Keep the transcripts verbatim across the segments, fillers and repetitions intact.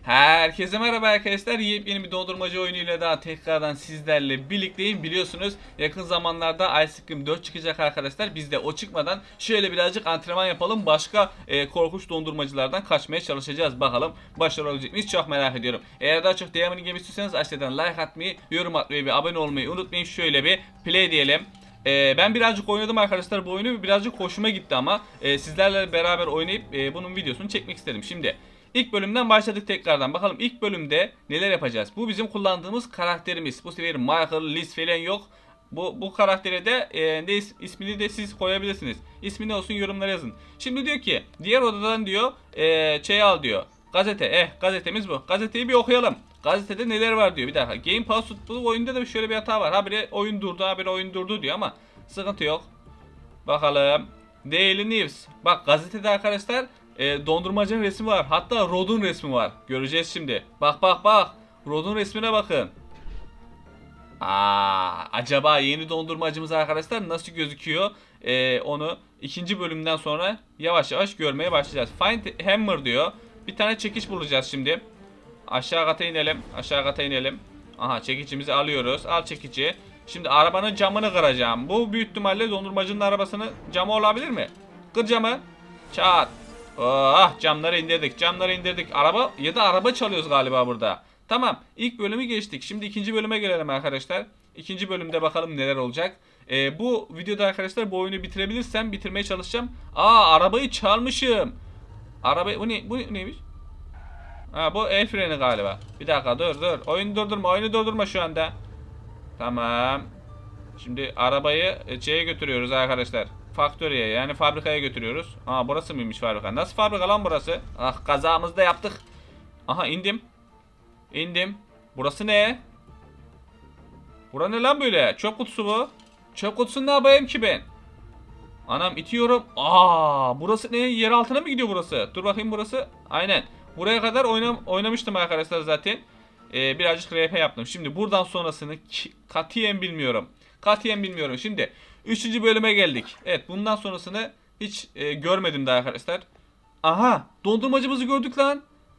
Herkese merhaba arkadaşlar. Yepyeni bir dondurmacı oyunuyla daha tekrardan sizlerle birlikteyim. Biliyorsunuz yakın zamanlarda Ice Cream dört çıkacak arkadaşlar. Biz de o çıkmadan şöyle birazcık antrenman yapalım. Başka e, korkunç dondurmacılardan kaçmaya çalışacağız. Bakalım başarılı olacak mıyız? Çok merak ediyorum. Eğer daha çok devamını gelmek istiyorsanız aşağıdan like atmayı, yorum atmayı ve abone olmayı unutmayın. Şöyle bir play diyelim. Ee, ben birazcık oynadım arkadaşlar bu oyunu. Birazcık hoşuma gitti ama e, sizlerle beraber oynayıp e, bunun videosunu çekmek istedim. Şimdi İlk bölümden başladık tekrardan. Bakalım ilk bölümde neler yapacağız? Bu bizim kullandığımız karakterimiz. Bu sefer Michael, Liz falan yok. Bu bu karaktere de e, ne is, ismini de siz koyabilirsiniz. İsmi ne olsun yorumlara yazın. Şimdi diyor ki diğer odadan diyor e, şey al diyor. Gazete. Eh gazetemiz bu. Gazeteyi bir okuyalım. Gazetede neler var diyor. Bir dakika. Game Pass bu oyunda da şöyle bir hata var. Habire oyun durdu, habire oyun durdu diyor ama sıkıntı yok. Bakalım. Daily News. Bak gazetede arkadaşlar E, dondurmacının resmi var. Hatta Rod'un resmi var. Göreceğiz şimdi. Bak bak bak. Rod'un resmine bakın. Aa, acaba yeni dondurmacımız arkadaşlar nasıl gözüküyor? E, onu ikinci bölümden sonra yavaş yavaş görmeye başlayacağız. Find Hammer diyor. Bir tane çekiç bulacağız şimdi. Aşağı kata inelim. Aşağı kata inelim. Aha çekicimizi alıyoruz. Al çekici. Şimdi arabanın camını kıracağım. Bu büyük ihtimalle dondurmacının arabasının camı olabilir mi? Kır camı. Çat. Oh, camları indirdik, camları indirdik. Araba ya da araba çalıyoruz galiba burada. Tamam, ilk bölümü geçtik. Şimdi ikinci bölüme gelelim arkadaşlar. İkinci bölümde bakalım neler olacak. Ee, bu videoda arkadaşlar bu oyunu bitirebilirsem bitirmeye çalışacağım. Aa, arabayı çalmışım. Arabayı bu ne? Bu neymiş? Ha, bu el freni galiba. Bir dakika dur dur. Oyunu durdurma, oyunu durdurma şu anda. Tamam. Şimdi arabayı şeye götürüyoruz arkadaşlar. Faktöriye yani fabrikaya götürüyoruz. Aa, burası mıymış fabrika? Nasıl fabrika lan burası? Ah, kazamızı da yaptık. Aha, indim. İndim. Burası ne? Bura ne lan böyle? Çöp kutusu bu. Çöp kutusunu ne yapayım ki ben? Anam itiyorum. Aa, burası ne? Yer altına mı gidiyor burası? Dur bakayım burası. Aynen. Buraya kadar oynam oynamıştım arkadaşlar zaten. Ee, birazcık R P yaptım. Şimdi buradan sonrasını katiyen bilmiyorum. Katiyen bilmiyorum. Şimdi üçüncü bölüme geldik. Evet, bundan sonrasını hiç e, görmedim daha arkadaşlar. Aha, dondurmacımızı gördük lan.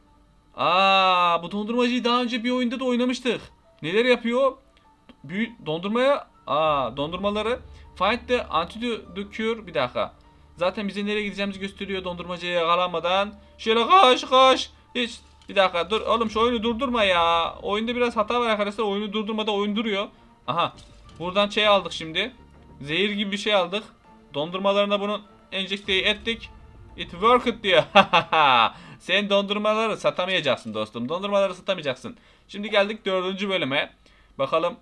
Aa, bu dondurmacıyı daha önce bir oyunda da oynamıştık. Neler yapıyor? Büyü dondurmaya aa dondurmaları find the antidote cure. Bir dakika. Zaten bize nereye gideceğimizi gösteriyor dondurmacıya yakalanmadan. Şöyle koş koş. Hiç bir dakika dur oğlum, şu oyunu durdurma ya. Oyunda biraz hata var arkadaşlar. Oyunu durdurmada oyun duruyor. Aha. Buradan şey aldık şimdi. Zehir gibi bir şey aldık. Dondurmalarına bunu enjekte ettik. It worked diyor. Sen dondurmaları satamayacaksın dostum. Dondurmaları satamayacaksın. Şimdi geldik dördüncü bölüme. Bakalım.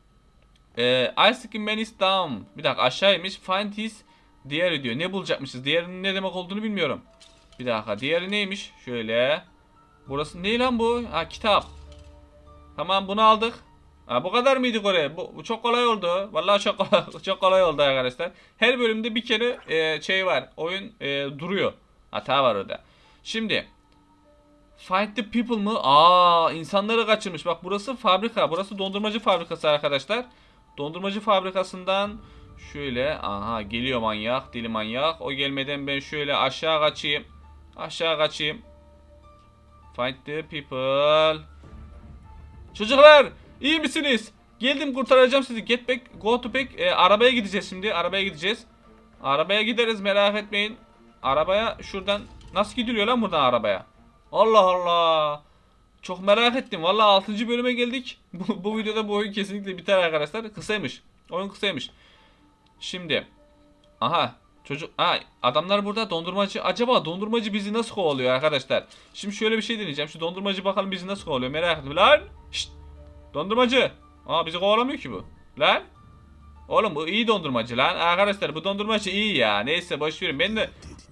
Ee, Ice Cream Man is down. Bir dakika, aşağıymış. Find his diğeri diyor. Ne bulacakmışız? Diğerinin ne demek olduğunu bilmiyorum. Bir dakika. Diğeri neymiş? Şöyle. Burası ne lan bu? Ha, kitap. Tamam, bunu aldık. Ha, bu kadar mıydı oraya? Bu, bu çok kolay oldu. Vallahi çok kolay, çok kolay oldu arkadaşlar. Her bölümde bir kere e, şey var. Oyun e, duruyor. Hata var orada. Şimdi Find the people mı? Aa, insanları kaçırmış. Bak, burası fabrika. Burası dondurmacı fabrikası arkadaşlar. Dondurmacı fabrikasından şöyle, aha geliyor manyak, deli manyak. O gelmeden ben şöyle aşağı kaçayım. Aşağı kaçayım. Find the people. Çocuklar, iyi misiniz? Geldim, kurtaracağım sizi. Get back, go to back. E, arabaya gideceğiz şimdi. Arabaya gideceğiz. Arabaya gideriz, merak etmeyin. Arabaya şuradan nasıl gidiliyor lan buradan arabaya? Allah Allah. Çok merak ettim. Vallahi altıncı bölüme geldik. Bu, bu videoda bu oyun kesinlikle biter arkadaşlar. Kısaymış. Oyun kısaymış. Şimdi. Aha. Çocuk. Ha, adamlar burada dondurmacı. Acaba dondurmacı bizi nasıl kovalıyor arkadaşlar? Şimdi şöyle bir şey deneyeceğim. Şu dondurmacı bakalım bizi nasıl kovalıyor. Merak ettim. Lan. Şşt. Dondurmacı. Aa, bizi kovalamıyor ki bu. Lan. Oğlum bu iyi dondurmacı lan. Arkadaşlar bu dondurmacı iyi ya. Neyse boş verin. Ben de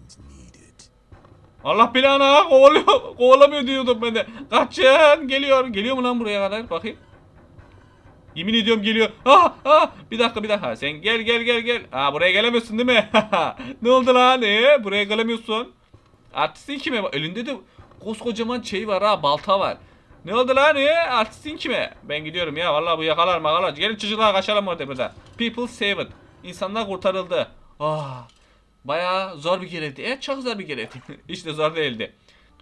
Allah belanı, ha, kovalıyor. Kovalamıyor diyordum ben de. Kaçın. Geliyor. Geliyor mu lan buraya kadar? Bakayım. Yemin ediyorum geliyor. Ha ha. Bir dakika bir dakika. Sen gel gel gel gel. Ha, buraya gelemiyorsun değil mi? Ne oldu lan? Ee, buraya gelemiyorsun. Artistin kime? Elinde de koskocaman şey var ha. Balta var. Ne oldu lan? Ee, artistin kime? Ben gidiyorum ya. Vallahi bu yakalar makalar. Gelin çocuklar, kaçalım orada burada. People saved. İnsanlar kurtarıldı. Ah. Bayağı zor bir görevdi. Evet, çok zor bir görevdi. Hiç de zor değildi.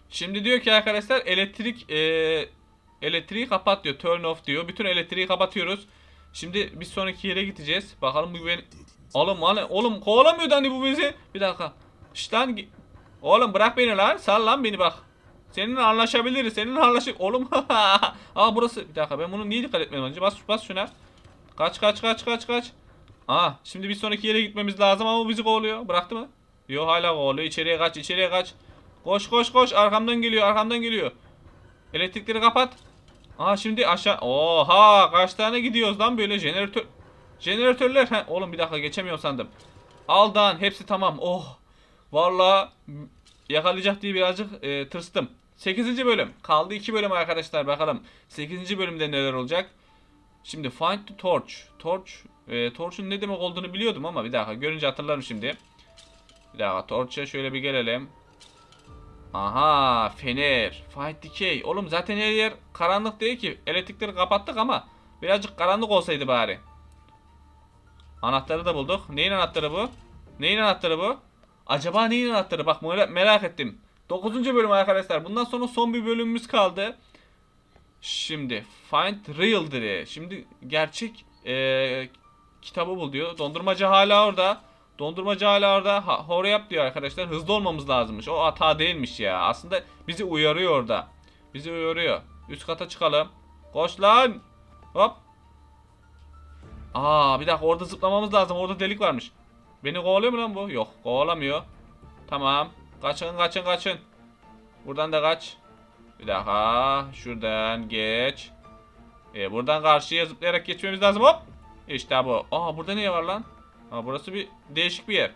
Şimdi diyor ki arkadaşlar elektrik e, elektriği kapat diyor. Turn off diyor. Bütün elektriği kapatıyoruz. Şimdi bir sonraki yere gideceğiz. Bakalım bu beni... Oğlum oğlum, oğlum kovalamıyor hani bu bizi. Bir dakika. Şşt lan. Oğlum bırak beni lan. Sal lan beni bak. Seninle anlaşabiliriz. Seninle anlaşıp... Oğlum. Aa burası. Bir dakika ben bunu niye dikkat etmedim önce? Bas, bas şuna. Kaç kaç kaç kaç kaç. Aa şimdi bir sonraki yere gitmemiz lazım ama bizi kovalıyor. Bıraktı mı? Yok hala kovalıyor. İçeriye kaç, içeriye kaç. Koş koş koş. Arkamdan geliyor, arkamdan geliyor. Elektrikleri kapat. Aa şimdi aşağı. Oha kaç tane gidiyoruz lan böyle jeneratör. Jeneratörler. Heh, oğlum bir dakika geçemiyorum sandım. Aldan hepsi tamam. Oh. Vallahi yakalayacak diye birazcık e, tırstım. sekizinci bölüm. Kaldı iki bölüm arkadaşlar bakalım. sekizinci bölümde neler olacak? Şimdi find the torch. Torch. E, torch'un ne demek olduğunu biliyordum ama bir dakika görünce hatırlarım şimdi. Bir dakika torch'a şöyle bir gelelim. Aha fener. Find the key. Oğlum zaten her yer karanlık değil ki. Elektrikleri kapattık ama birazcık karanlık olsaydı bari. Anahtarı da bulduk. Neyin anahtarı bu? Neyin anahtarı bu? Acaba neyin anahtarı? Bak merak ettim. dokuzuncu bölüm arkadaşlar. Bundan sonra son bir bölümümüz kaldı. Şimdi find real dire. Şimdi gerçek ee, kitabı bul diyor. Dondurmacı hala orada. Dondurmacı hala orada. Ha, hurry up diyor arkadaşlar. Hızlı olmamız lazımmış. O hata değilmiş ya. Aslında bizi uyarıyor orada. Bizi uyarıyor. Üst kata çıkalım. Koş lan. Hop. Aa bir dakika orada zıplamamız lazım. Orada delik varmış. Beni kovalıyor mu lan bu? Yok kovalamıyor. Tamam. Kaçın kaçın kaçın. Buradan da kaç. Bir dakika. Şuradan geç. Ee, buradan karşıya zıplayarak geçmemiz lazım. Hop. İşte bu. Aa burada ne var lan? Aa, burası bir değişik bir yer.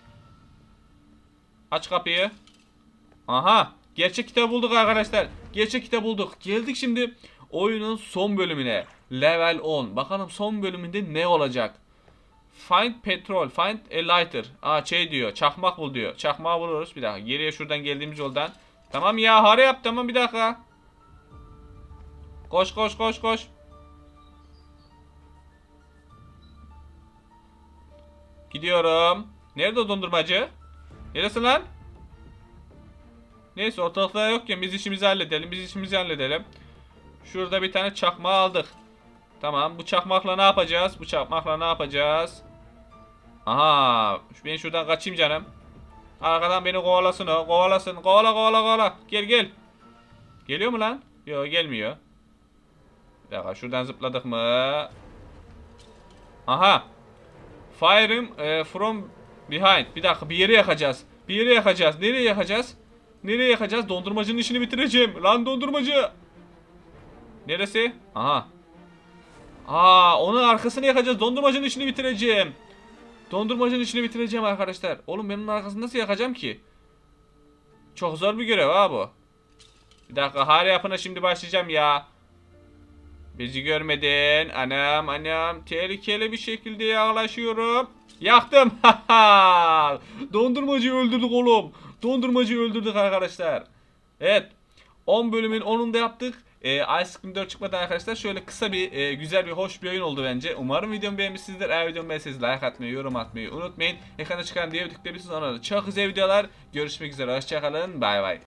Aç kapıyı. Aha. Gerçek kitabı bulduk arkadaşlar. Gerçek kitabı bulduk. Geldik şimdi oyunun son bölümüne. Level on. Bakalım son bölümünde ne olacak? Find petrol. Find a lighter. Aa şey diyor. Çakmak bul diyor. Çakmağı buluruz. Bir dakika. Geriye şuradan geldiğimiz yoldan. Tamam ya. Hara yap. Tamam bir dakika. Koş koş koş koş. Gidiyorum. Nerede dondurmacı? Neresin lan? Neyse ortalıkta yokken biz işimizi halledelim. Biz işimizi halledelim. Şurada bir tane çakmağı aldık. Tamam bu çakmakla ne yapacağız? Bu çakmakla ne yapacağız? Aha ben şuradan kaçayım canım. Arkadan beni kovalasın o. Kovalasın. Kovala kovala kovala. Gel gel. Geliyor mu lan? Yok gelmiyor. Bir dakika şuradan zıpladık mı? Aha. Fire him e, from behind. Bir dakika bir yere yakacağız. Bir yere yakacağız. Nereye yakacağız? Nereye yakacağız? Dondurmacının işini bitireceğim. Lan dondurmacı. Neresi? Aha. Aa onun arkasını yakacağız. Dondurmacının işini bitireceğim. Dondurmacının işini bitireceğim arkadaşlar. Oğlum ben onun arkasını nasıl yakacağım ki? Çok zor bir görev ha bu. Bir dakika hala yapına şimdi başlayacağım ya. Bizi görmedin. Anam anam. Tehlikeli bir şekilde yaklaşıyorum. Yaktım. Dondurmacıyı öldürdük oğlum. Dondurmacıyı öldürdük arkadaşlar. Evet. on bölümün onunda yaptık. Ee, Ice Cream dört çıkmadan arkadaşlar şöyle kısa bir e, güzel bir hoş bir oyun oldu bence. Umarım videomu beğenmişsinizdir. Eğer videomu beğendiyseniz like atmayı, yorum atmayı unutmayın. Ekranda çıkan diğer tıklayabilirsiniz. Sonra da çok güzel videolar. Görüşmek üzere. Hoşçakalın. Bay bay.